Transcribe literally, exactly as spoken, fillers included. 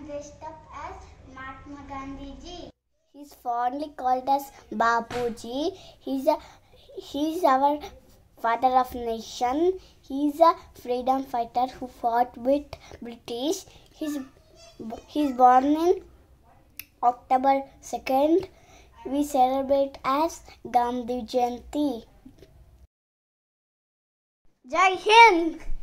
dressed up as Mahatma Gandhi ji. He is fondly called as Bapuji. He is a he is our father of nation. He is a freedom fighter who fought with British. He is he is born in October second. We celebrate as Gandhi Jayanti. Jai Hind!